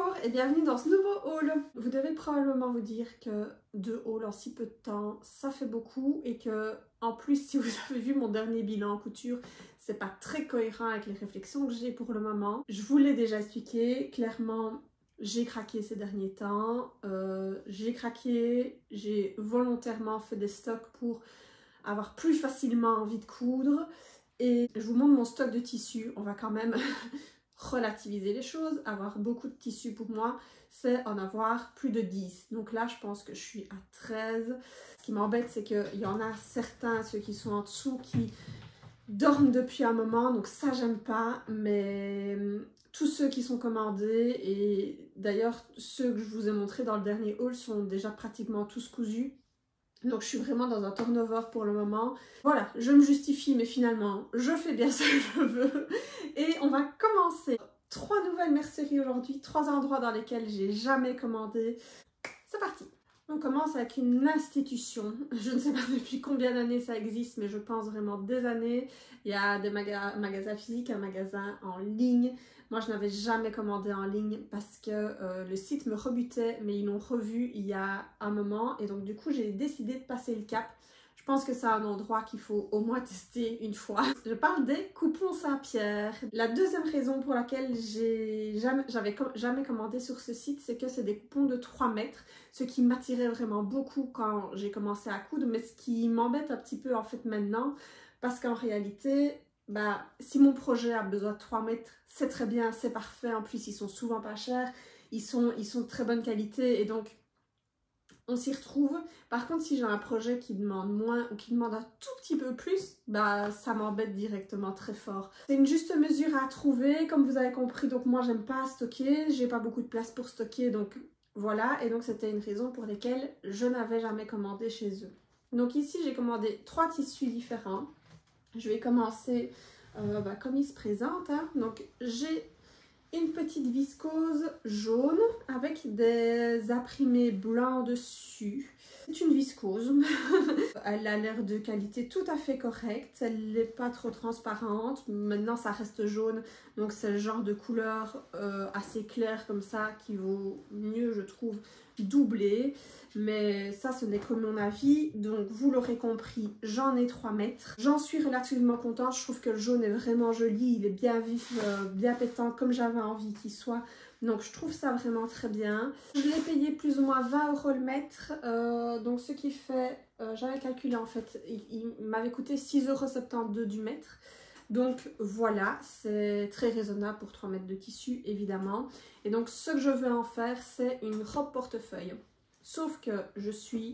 Bonjour et bienvenue dans ce nouveau haul. Vous devez probablement vous dire que 2 hauls en si peu de temps, ça fait beaucoup et que en plus si vous avez vu mon dernier bilan en couture, c'est pas très cohérent avec les réflexions que j'ai pour le moment. Je vous l'ai déjà expliqué, clairement j'ai craqué ces derniers temps, j'ai volontairement fait des stocks pour avoir plus facilement envie de coudre et je vous montre mon stock de tissus, on va quand même relativiser les choses. Avoir beaucoup de tissus pour moi, c'est en avoir plus de 10. Donc là, je pense que je suis à 13. Ce qui m'embête, c'est qu'il y en a certains, ceux qui sont en dessous, qui dorment depuis un moment. Donc ça, j'aime pas. Mais tous ceux qui sont commandés, et d'ailleurs, ceux que je vous ai montrés dans le dernier haul sont déjà pratiquement tous cousus. Donc je suis vraiment dans un turnover pour le moment. Voilà, je me justifie, mais finalement, je fais bien ce que je veux. Et on va commencer. 3 nouvelles merceries aujourd'hui, 3 endroits dans lesquels j'ai jamais commandé. C'est parti. On commence avec une institution. Je ne sais pas depuis combien d'années ça existe, mais je pense vraiment des années. Il y a des magasins physiques, un magasin en ligne. Moi, je n'avais jamais commandé en ligne parce que le site me rebutait, mais ils l'ont revu il y a un moment. Et donc, du coup, j'ai décidé de passer le cap. Je pense que c'est un endroit qu'il faut au moins tester une fois. Je parle des coupons Saint-Pierre. La deuxième raison pour laquelle j'avais jamais commandé sur ce site, c'est que c'est des coupons de 3 mètres. Ce qui m'attirait vraiment beaucoup quand j'ai commencé à coudre, mais ce qui m'embête un petit peu en fait maintenant, parce qu'en réalité, bah, si mon projet a besoin de 3 mètres, c'est très bien, c'est parfait. En plus, ils sont souvent pas chers, ils sont de très bonne qualité et donc on s'y retrouve. Par contre, si j'ai un projet qui demande moins ou qui demande un tout petit peu plus, bah ça m'embête directement très fort. C'est une juste mesure à trouver, comme vous avez compris. Donc moi, j'aime pas stocker, j'ai pas beaucoup de place pour stocker, donc voilà. Et donc c'était une raison pour laquelle je n'avais jamais commandé chez eux. Donc ici, j'ai commandé 3 tissus différents. Je vais commencer comme il se présente. Hein. Donc j'ai une petite viscose jaune avec des imprimés blancs dessus. C'est une viscose. Elle a l'air de qualité tout à fait correcte. Elle n'est pas trop transparente. Maintenant, ça reste jaune. Donc, c'est le genre de couleur assez claire comme ça qui vaut mieux, je trouve, doubler. Mais ça, ce n'est que mon avis. Donc, vous l'aurez compris, j'en ai 3 mètres. J'en suis relativement contente. Je trouve que le jaune est vraiment joli. Il est bien vif, bien pétant, comme j'avais envie qu'il soit. Donc, je trouve ça vraiment très bien. Je l'ai payé plus ou moins 20 € le mètre. Donc, ce qui fait... j'avais calculé en fait, il m'avait coûté 6,72 € du mètre. Donc voilà, c'est très raisonnable pour 3 mètres de tissu évidemment. Et donc ce que je veux en faire, c'est une robe portefeuille. Sauf que je suis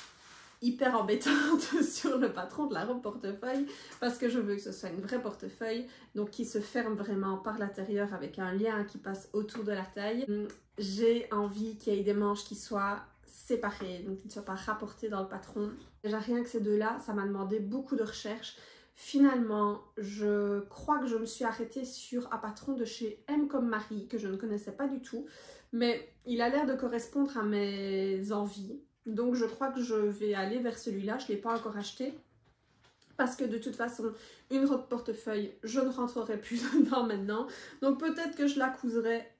hyper embêtante sur le patron de la robe portefeuille parce que je veux que ce soit une vraie portefeuille, donc qui se ferme vraiment par l'intérieur avec un lien qui passe autour de la taille. J'ai envie qu'il y ait des manches qui soient séparées, donc qui ne soient pas rapportées dans le patron. Déjà rien que ces deux-là, ça m'a demandé beaucoup de recherches. Finalement, je crois que je me suis arrêtée sur un patron de chez M comme Marie, que je ne connaissais pas du tout, mais il a l'air de correspondre à mes envies. Donc je crois que je vais aller vers celui-là, je ne l'ai pas encore acheté. Parce que de toute façon, une robe portefeuille, je ne rentrerai plus dedans maintenant. Donc peut-être que je la coudrais.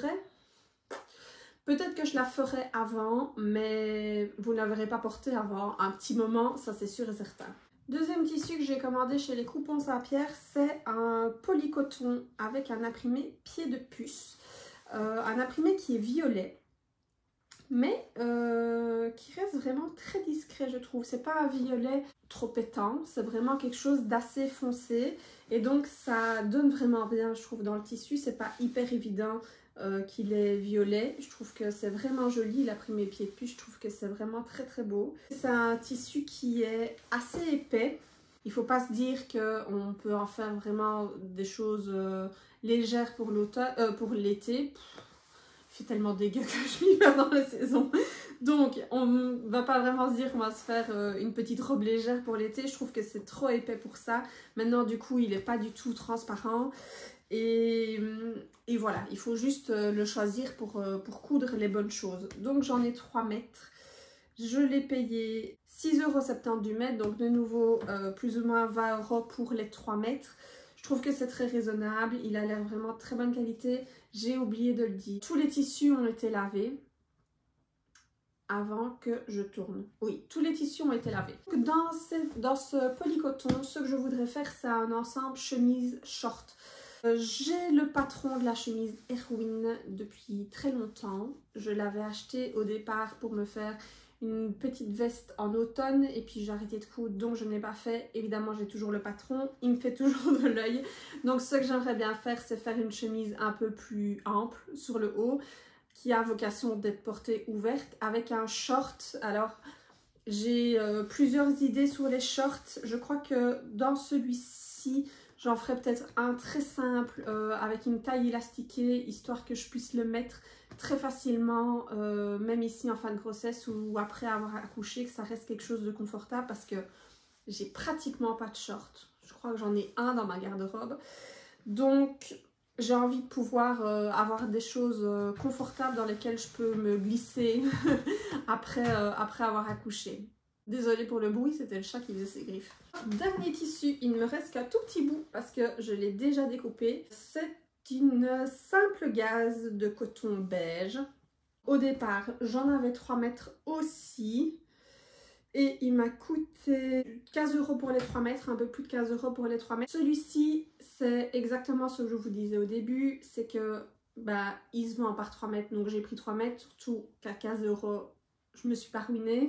Peut-être que je la ferai avant, mais vous ne la verrez pas portée avant un petit moment, ça c'est sûr et certain. Deuxième tissu que j'ai commandé chez les coupons Saint-Pierre, c'est un polycoton avec un imprimé pied de puce. Un imprimé qui est violet, mais qui reste vraiment très discret, je trouve. C'est pas un violet trop pétant, c'est vraiment quelque chose d'assez foncé. Et donc ça donne vraiment bien, je trouve, dans le tissu. C'est pas hyper évident qu'il est violet. Je trouve que c'est vraiment joli, l'imprimé pied de puce. Je trouve que c'est vraiment très très beau. C'est un tissu qui est assez épais. Il faut pas se dire qu'on peut en faire vraiment des choses légères pour l'été. Il fait tellement dégueu que je m'y perds dans la saison. Donc on va pas vraiment se dire qu'on va se faire une petite robe légère pour l'été. Je trouve que c'est trop épais pour ça. Maintenant du coup il est pas du tout transparent. Et voilà, il faut juste le choisir pour coudre les bonnes choses. Donc j'en ai 3 mètres. Je l'ai payé 6,70 € du mètre. Donc de nouveau plus ou moins 20 € pour les 3 mètres. Je trouve que c'est très raisonnable. Il a l'air vraiment de très bonne qualité. j'ai oublié de le dire. Tous les tissus ont été lavés avant que je tourne. Oui, tous les tissus ont été lavés. Dans ce polycoton, ce que je voudrais faire, c'est un ensemble chemise short. J'ai le patron de la chemise Erwin depuis très longtemps. Je l'avais acheté au départ pour me faire une petite veste en automne et puis j'ai arrêté de coudre, donc je ne l'ai pas fait. Évidemment, j'ai toujours le patron, il me fait toujours de l'œil. Donc ce que j'aimerais bien faire, c'est faire une chemise un peu plus ample sur le haut, qui a vocation d'être portée ouverte avec un short. Alors j'ai plusieurs idées sur les shorts. Je crois que dans celui-ci j'en ferai peut-être un très simple avec une taille élastiquée, histoire que je puisse le mettre très facilement, même ici en fin de grossesse ou après avoir accouché, que ça reste quelque chose de confortable, parce que j'ai pratiquement pas de short. Je crois que j'en ai un dans ma garde-robe. Donc j'ai envie de pouvoir avoir des choses confortables dans lesquelles je peux me glisser après avoir accouché. Désolée pour le bruit, c'était le chat qui faisait ses griffes. Dernier tissu, il ne me reste qu'un tout petit bout parce que je l'ai déjà découpé. C'est une simple gaze de coton beige. Au départ, j'en avais 3 mètres aussi. Et il m'a coûté 15 € pour les 3 mètres, un peu plus de 15 € pour les 3 mètres. Celui-ci, c'est exactement ce que je vous disais au début, c'est que il se vend par 3 mètres, donc j'ai pris 3 mètres, surtout qu'à 15 €, je me suis pas ruinée.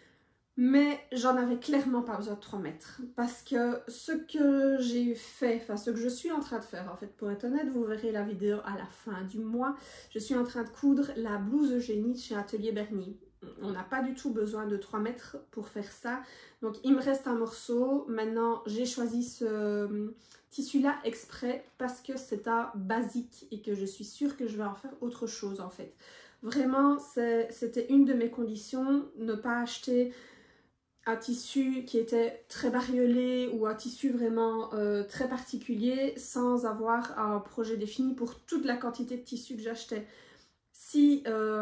Mais j'en avais clairement pas besoin de 3 mètres, parce que ce que j'ai fait, enfin ce que je suis en train de faire en fait, pour être honnête, vous verrez la vidéo à la fin du mois, je suis en train de coudre la blouse Eugénie de chez Atelier Berny. On n'a pas du tout besoin de 3 mètres pour faire ça, donc il me reste un morceau. Maintenant j'ai choisi ce tissu là exprès parce que c'est un basique et que je suis sûre que je vais en faire autre chose en fait. Vraiment c'était une de mes conditions, ne pas acheter un tissu qui était très bariolé ou un tissu vraiment très particulier sans avoir un projet défini pour toute la quantité de tissu que j'achetais. Si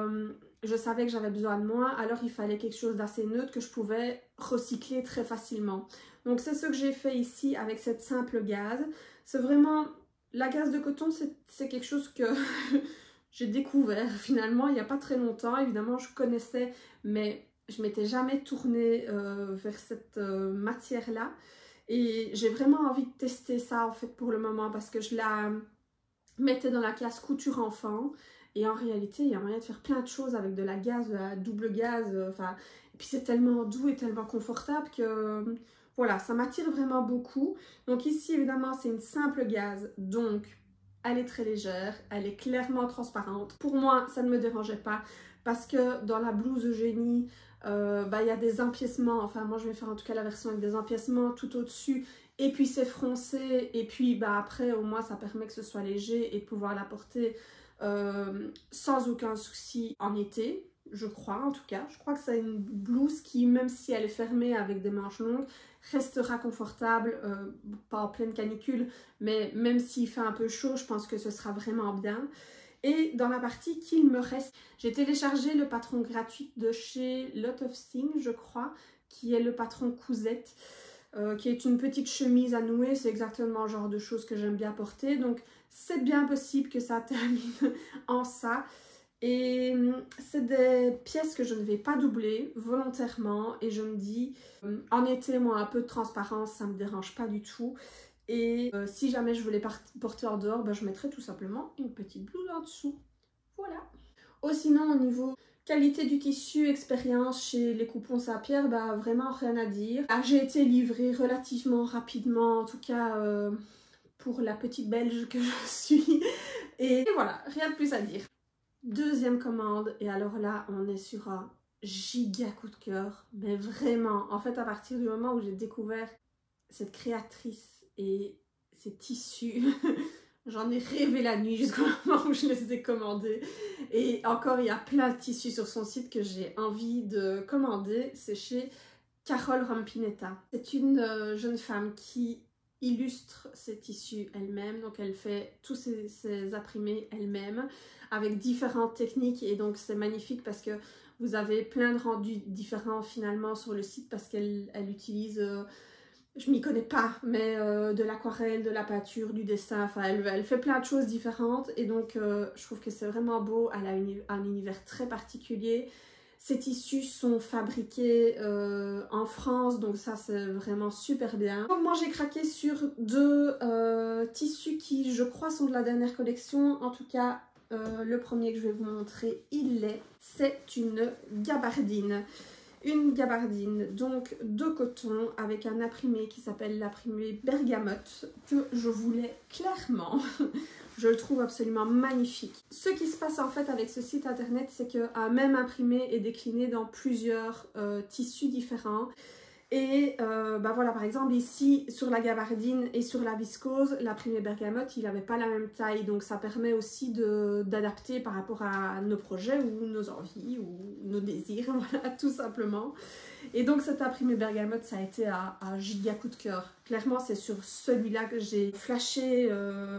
je savais que j'avais besoin de moins, alors il fallait quelque chose d'assez neutre que je pouvais recycler très facilement. Donc c'est ce que j'ai fait ici avec cette simple gaze. C'est vraiment, la gaze de coton, c'est quelque chose que j'ai découvert finalement il n'y a pas très longtemps. Évidemment je connaissais, mais je m'étais jamais tournée vers cette matière-là. Et j'ai vraiment envie de tester ça en fait pour le moment, parce que je la mettais dans la classe couture enfant. Et en réalité, il y a moyen de faire plein de choses avec de la gaze, de la double gaze. Et puis c'est tellement doux et tellement confortable que voilà, ça m'attire vraiment beaucoup. Donc ici, évidemment, c'est une simple gaze. Donc, elle est très légère, elle est clairement transparente. Pour moi, ça ne me dérangeait pas, parce que dans la blouse Eugénie, il y a des empiècements. Enfin, moi, je vais faire en tout cas la version avec des empiècements tout au-dessus. Et puis, c'est froncé. Et puis, après, au moins, ça permet que ce soit léger et de pouvoir la porter sans aucun souci en été, je crois en tout cas. Je crois que c'est une blouse qui, même si elle est fermée avec des manches longues, restera confortable, pas en pleine canicule, mais même s'il fait un peu chaud, je pense que ce sera vraiment bien. Et dans la partie qu'il me reste, j'ai téléchargé le patron gratuit de chez Lot of Things, je crois, qui est le patron cousette, qui est une petite chemise à nouer. C'est exactement le genre de choses que j'aime bien porter, donc c'est bien possible que ça termine en ça. Et c'est des pièces que je ne vais pas doubler volontairement, et je me dis, en été, moi, un peu de transparence, ça me dérange pas du tout. Et si jamais je voulais porter en dehors, je mettrais tout simplement une petite blouse en dessous. Voilà. Oh, sinon, au niveau qualité du tissu, expérience chez les coupons Saint-Pierre, vraiment rien à dire. J'ai été livrée relativement rapidement, en tout cas pour la petite belge que je suis. Et voilà, rien de plus à dire. Deuxième commande, et alors là, on est sur un giga coup de cœur, mais vraiment, en fait, à partir du moment où j'ai découvert cette créatrice et ces tissus, j'en ai rêvé la nuit jusqu'au moment où je les ai commandés. Et encore, il y a plein de tissus sur son site que j'ai envie de commander. C'est chez Carole Rampinetta. C'est une jeune femme qui illustre ses tissus elle-même, donc elle fait tous ses imprimés elle-même avec différentes techniques, et donc c'est magnifique parce que vous avez plein de rendus différents finalement sur le site, parce qu'elle utilise je m'y connais pas, mais de l'aquarelle, de la peinture, du dessin, enfin elle fait plein de choses différentes et donc je trouve que c'est vraiment beau, elle a un univers très particulier. Ces tissus sont fabriqués en France, donc ça c'est vraiment super bien. Donc moi j'ai craqué sur deux tissus qui je crois sont de la dernière collection, en tout cas le premier que je vais vous montrer, c'est une gabardine. Une gabardine donc de coton avec un imprimé qui s'appelle l'imprimé Bergamote que je voulais clairement. Je le trouve absolument magnifique. Ce qui se passe en fait avec ce site internet, c'est qu'un même imprimé est décliné dans plusieurs tissus différents. Et bah voilà, par exemple ici sur la gabardine et sur la viscose, l'imprimé Bergamote il n'avait pas la même taille, donc ça permet aussi d'adapter par rapport à nos projets ou nos envies ou nos désirs, voilà, tout simplement. Et donc cet imprimé Bergamote ça a été un giga coup de cœur. Clairement c'est sur celui-là que j'ai flashé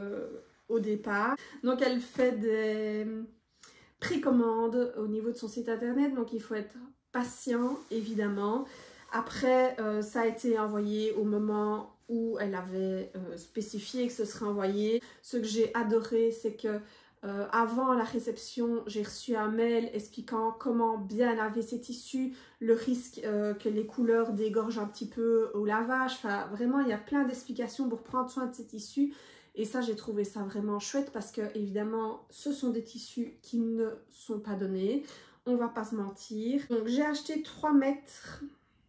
au départ. Donc elle fait des précommandes au niveau de son site internet, donc il faut être patient évidemment. Après, ça a été envoyé au moment où elle avait spécifié que ce serait envoyé. Ce que j'ai adoré, c'est que avant la réception, j'ai reçu un mail expliquant comment bien laver ces tissus, le risque que les couleurs dégorgent un petit peu au lavage. Enfin, vraiment, il y a plein d'explications pour prendre soin de ces tissus. Et ça, j'ai trouvé ça vraiment chouette parce que, évidemment, ce sont des tissus qui ne sont pas donnés. On va pas se mentir. Donc, j'ai acheté 3 mètres.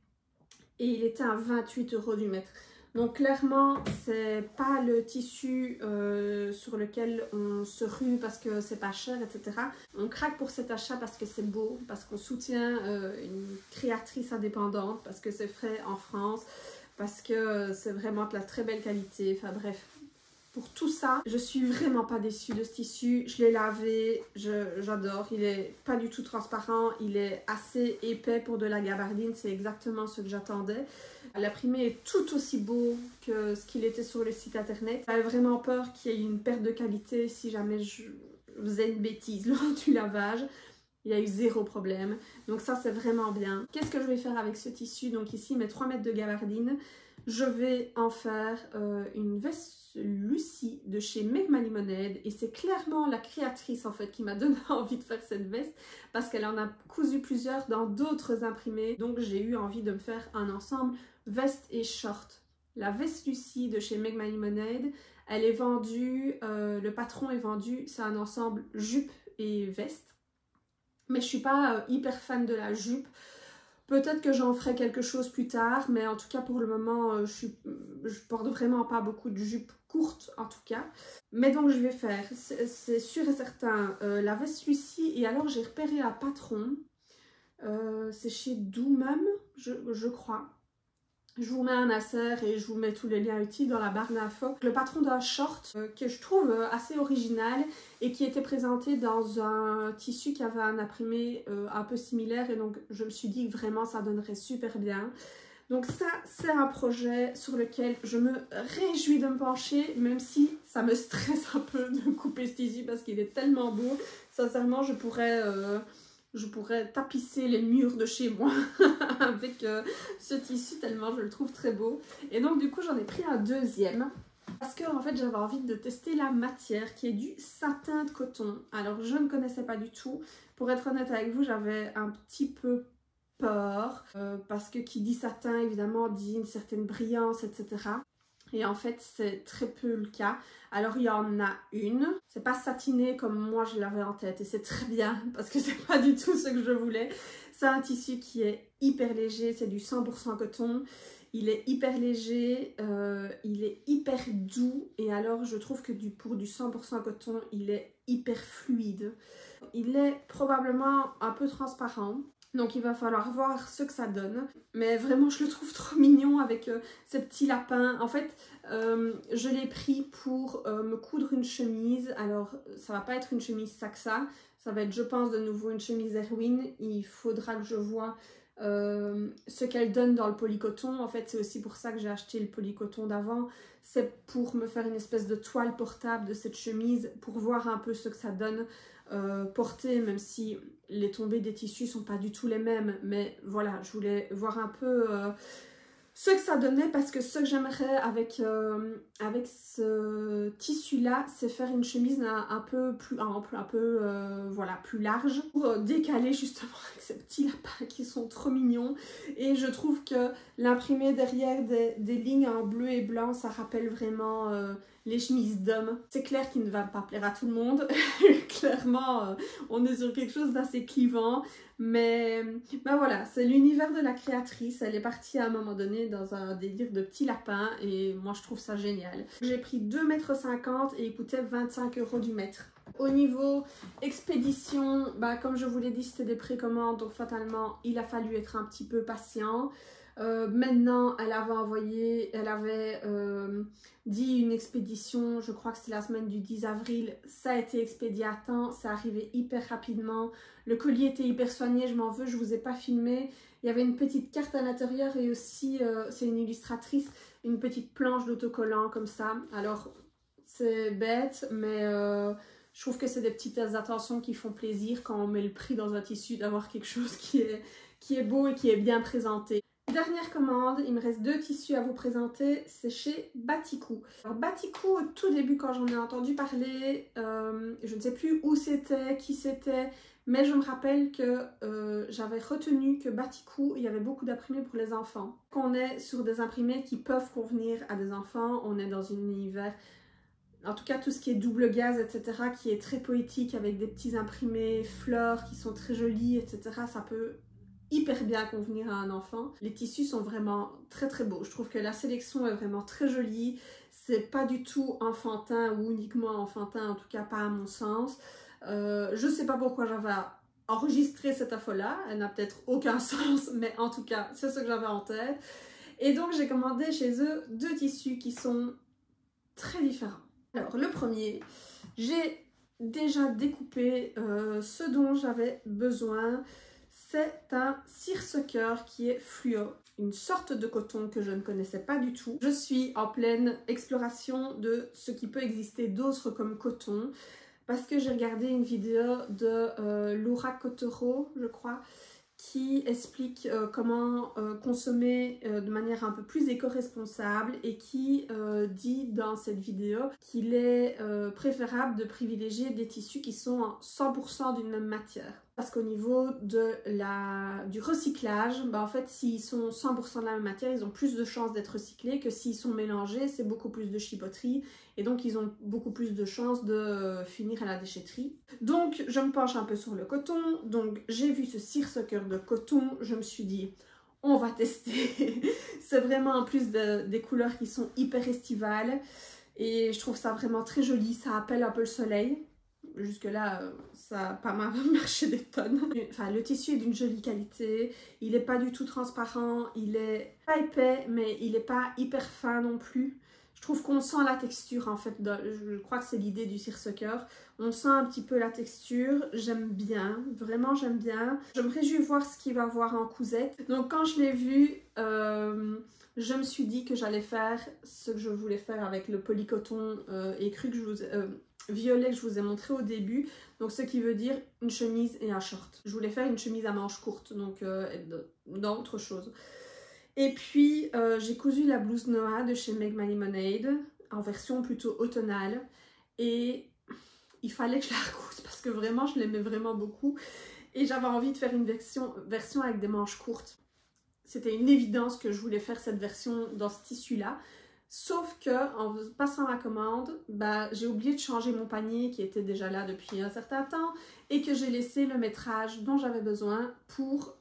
Et il était à 28 € du mètre. Donc clairement, c'est pas le tissu sur lequel on se rue parce que c'est pas cher, etc. On craque pour cet achat parce que c'est beau, parce qu'on soutient une créatrice indépendante, parce que c'est fait en France, parce que c'est vraiment de la très belle qualité. Enfin bref, pour tout ça, je suis vraiment pas déçue de ce tissu. Je l'ai lavé, j'adore. Il est pas du tout transparent, il est assez épais pour de la gabardine, c'est exactement ce que j'attendais. L'imprimé est tout aussi beau que ce qu'il était sur le site internet. J'avais vraiment peur qu'il y ait une perte de qualité si jamais je faisais une bêtise lors du lavage. Il y a eu zéro problème. Donc ça c'est vraiment bien. Qu'est-ce que je vais faire avec ce tissu? Donc ici mes 3 mètres de gabardine. Je vais en faire une veste Lucie de chez Make My Lemonade et c'est clairement la créatrice en fait qui m'a donné envie de faire cette veste parce qu'elle en a cousu plusieurs dans d'autres imprimés, donc j'ai eu envie de me faire un ensemble veste et short. La veste Lucie de chez Make My Lemonade, elle est vendue, le patron est vendu, c'est un ensemble jupe et veste, mais je suis pas hyper fan de la jupe. Peut-être que j'en ferai quelque chose plus tard, mais en tout cas pour le moment, je porte vraiment pas beaucoup de jupes courtes en tout cas. Mais donc je vais faire, c'est sûr et certain, la veste Lucie. Et alors j'ai repéré un patron, c'est chez Doomum, je crois. Je vous mets un insert et je vous mets tous les liens utiles dans la barre d'infos. Le patron d'un short que je trouve assez original et qui était présenté dans un tissu qui avait un imprimé un peu similaire et donc je me suis dit que vraiment ça donnerait super bien. Donc ça c'est un projet sur lequel je me réjouis de me pencher, même si ça me stresse un peu de couper ce tissu parce qu'il est tellement beau. Sincèrement je pourrais tapisser les murs de chez moi avec ce tissu tellement je le trouve très beau. Et donc du coup j'en ai pris un deuxième parce que en fait j'avais envie de tester la matière qui est du satin de coton. Alors je ne connaissais pas du tout. Pour être honnête avec vous, j'avais un petit peu peur parce que qui dit satin évidemment dit une certaine brillance, etc. Et en fait c'est très peu le cas. Alors il y en a une, c'est pas satiné comme moi je l'avais en tête et c'est très bien parce que c'est pas du tout ce que je voulais. C'est un tissu qui est hyper léger, c'est du 100% coton. Il est hyper léger, il est hyper doux et alors je trouve que pour du 100% coton il est hyper fluide. Il est probablement un peu transparent. Donc il va falloir voir ce que ça donne. Mais vraiment je le trouve trop mignon avec ces petits lapins. En fait je l'ai pris pour me coudre une chemise. Alors ça va pas être une chemise Saxa. Ça va être je pense de nouveau une chemise Erwin. Il faudra que je vois ce qu'elle donne dans le polycoton. En fait c'est aussi pour ça que j'ai acheté le polycoton d'avant. C'est pour me faire une espèce de toile portable de cette chemise. Pour voir un peu ce que ça donne. Portée, même si les tombées des tissus sont pas du tout les mêmes, mais voilà, je voulais voir un peu ce que ça donnait, parce que ce que j'aimerais avec, avec ce tissu-là, c'est faire une chemise un peu plus ample, un peu voilà, plus large, pour décaler justement avec ces petits lapins qui sont trop mignons. Et je trouve que l'imprimé derrière des lignes en bleu et blanc, ça rappelle vraiment les chemises d'hommes. C'est clair qu'il ne va pas plaire à tout le monde, clairement on est sur quelque chose d'assez clivant. Mais ben voilà, c'est l'univers de la créatrice. Elle est partie à un moment donné dans un délire de petits lapins et moi je trouve ça génial. J'ai pris 2,50 m et il coûtait 25 € du mètre. Au niveau expédition, bah, comme je vous l'ai dit, c'était des précommandes, donc fatalement il a fallu être un petit peu patient. Maintenant, elle avait dit une expédition, je crois que c'est la semaine du 10 avril, ça a été expédié à temps, ça arrivait hyper rapidement, le colis était hyper soigné, je m'en veux, je vous ai pas filmé, il y avait une petite carte à l'intérieur et aussi, c'est une illustratrice, une petite planche d'autocollant comme ça, alors c'est bête, mais je trouve que c'est des petites attentions qui font plaisir quand on met le prix dans un tissu, d'avoir quelque chose qui est beau et qui est bien présenté. Dernière commande, il me reste 2 tissus à vous présenter, c'est chez Batikou. Alors Batikou, au tout début quand j'en ai entendu parler, je ne sais plus où c'était, qui c'était, mais je me rappelle que j'avais retenu que Batikou, il y avait beaucoup d'imprimés pour les enfants. Qu'on est sur des imprimés qui peuvent convenir à des enfants, on est dans un univers, en tout cas tout ce qui est double gaze, etc., qui est très poétique avec des petits imprimés fleurs qui sont très jolis, etc., ça peut hyper bien convenir à un enfant. Les tissus sont vraiment très très beaux. Je trouve que la sélection est vraiment très jolie. C'est pas du tout enfantin ou uniquement enfantin, en tout cas pas à mon sens. Je sais pas pourquoi j'avais enregistré cette info-là. Elle n'a peut-être aucun sens, mais en tout cas, c'est ce que j'avais en tête. Et donc j'ai commandé chez eux 2 tissus qui sont très différents. Alors le premier, j'ai déjà découpé ce dont j'avais besoin. C'est un seersucker qui est fluo, une sorte de coton que je ne connaissais pas du tout. Je suis en pleine exploration de ce qui peut exister d'autres comme coton parce que j'ai regardé une vidéo de Laura Cotero, je crois, qui explique comment consommer de manière un peu plus éco-responsable et qui dit dans cette vidéo qu'il est préférable de privilégier des tissus qui sont en 100% d'une même matière. Parce qu'au niveau du recyclage, bah en fait s'ils sont 100% de la même matière, ils ont plus de chances d'être recyclés que s'ils sont mélangés, c'est beaucoup plus de chipoterie et donc ils ont beaucoup plus de chances de finir à la déchetterie. Donc je me penche un peu sur le coton, donc j'ai vu ce seersucker de coton, je me suis dit on va tester. C'est vraiment en plus des couleurs qui sont hyper estivales et je trouve ça vraiment très joli, ça appelle un peu le soleil. Jusque là ça n'a pas marché des tonnes. Enfin le tissu est d'une jolie qualité, il n'est pas du tout transparent, il est pas épais mais il n'est pas hyper fin non plus. Je trouve qu'on sent la texture en fait, je crois que c'est l'idée du seersucker. On sent un petit peu la texture, j'aime bien, vraiment j'aime bien. Je me réjouis de voir ce qu'il va avoir en cousette. Donc quand je l'ai vu, je me suis dit que j'allais faire ce que je voulais faire avec le polycoton écru que je vous violet que je vous ai montré au début, donc ce qui veut dire une chemise et un short. Je voulais faire une chemise à manches courtes, donc dans autre chose. Et puis j'ai cousu la blouse Noah de chez Make My Lemonade en version plutôt automnale et il fallait que je la recouse parce que vraiment je l'aimais vraiment beaucoup et j'avais envie de faire une version avec des manches courtes. C'était une évidence que je voulais faire cette version dans ce tissu là. Sauf que en passant ma commande, bah, j'ai oublié de changer mon panier qui était déjà là depuis un certain temps et que j'ai laissé le métrage dont j'avais besoin pour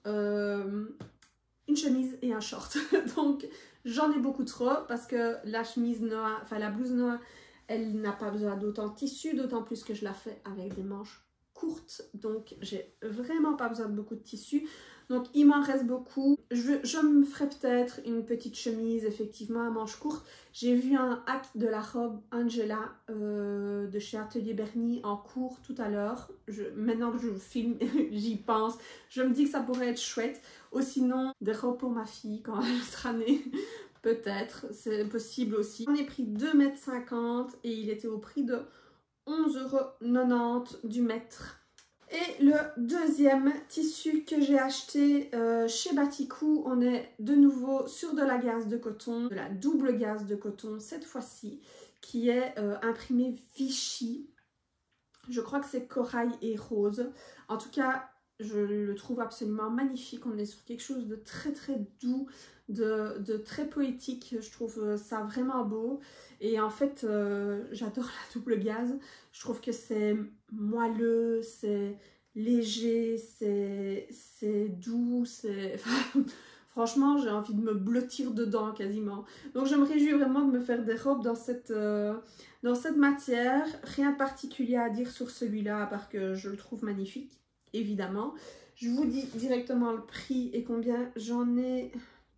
une chemise et un short. Donc j'en ai beaucoup trop parce que la chemise Noah, enfin la blouse Noah, elle n'a pas besoin d'autant de tissu, d'autant plus que je la fais avec des manches courtes. Donc j'ai vraiment pas besoin de beaucoup de tissu. Donc il m'en reste beaucoup. Je me ferai peut-être une petite chemise effectivement à manches courtes. J'ai vu un hack de la robe Angela de chez Atelier Bernie en cours tout à l'heure. Maintenant que je filme, j'y pense. Je me dis que ça pourrait être chouette. Ou sinon des robes pour ma fille quand elle sera née. Peut-être, c'est possible aussi. J'en ai pris 2,50 m et il était au prix de 11,90 € du mètre. Et le deuxième tissu que j'ai acheté chez Batikou, on est de nouveau sur de la gaze de coton, de la double gaze de coton cette fois-ci, qui est imprimé Vichy. Je crois que c'est corail et rose. En tout cas, je le trouve absolument magnifique. On est sur quelque chose de très très doux, de très poétique. Je trouve ça vraiment beau. Et en fait, j'adore la double gaze. Je trouve que c'est moelleux, c'est léger, c'est doux, c'est... Franchement, j'ai envie de me blottir dedans quasiment. Donc je me réjouis vraiment de me faire des robes dans cette matière. Rien de particulier à dire sur celui-là, à part que je le trouve magnifique, évidemment. Je vous dis directement le prix et combien j'en ai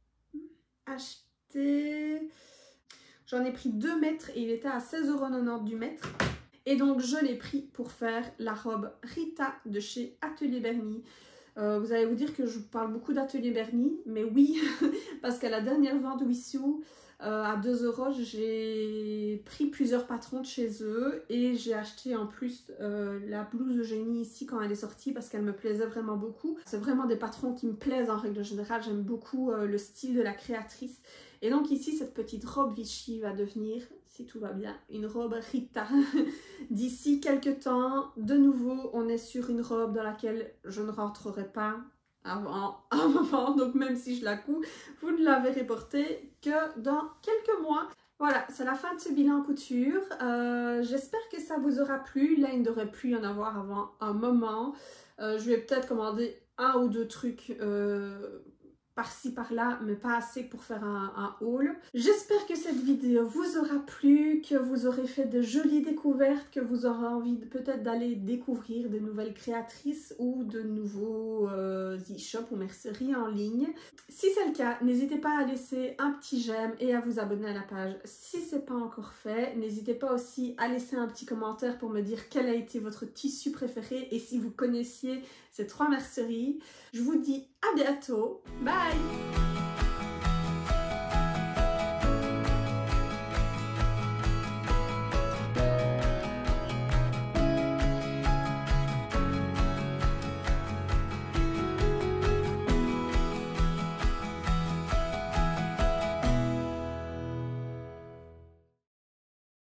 acheté. J'en ai pris 2 mètres et il était à 16,90 € du mètre. Et donc je l'ai pris pour faire la robe Rita de chez Atelier Berny. Vous allez vous dire que je vous parle beaucoup d'Atelier Berny, mais oui, parce qu'à la dernière vente Wissou, à 2 €, j'ai pris plusieurs patrons de chez eux et j'ai acheté en plus la blouse Eugénie ici quand elle est sortie parce qu'elle me plaisait vraiment beaucoup. C'est vraiment des patrons qui me plaisent en règle générale, j'aime beaucoup le style de la créatrice. Et donc ici, cette petite robe Vichy va devenir, si tout va bien, une robe Rita. D'ici quelques temps, de nouveau, on est sur une robe dans laquelle je ne rentrerai pas avant un moment. Donc même si je la couds, vous ne la verrez porter que dans quelques mois. Voilà, c'est la fin de ce bilan couture. J'espère que ça vous aura plu. Là, il ne devrait plus y en avoir avant un moment. Je vais peut-être commander 1 ou 2 trucs par-ci par-là, mais pas assez pour faire un haul. J'espère que cette vidéo vous aura plu, que vous aurez fait de jolies découvertes, que vous aurez envie peut-être d'aller découvrir de nouvelles créatrices ou de nouveaux e-shops ou merceries en ligne. Si c'est le cas, n'hésitez pas à laisser un petit j'aime et à vous abonner à la page si ce n'est pas encore fait. N'hésitez pas aussi à laisser un petit commentaire pour me dire quel a été votre tissu préféré et si vous connaissiez ces 3 merceries. Je vous dis à bientôt. Bye!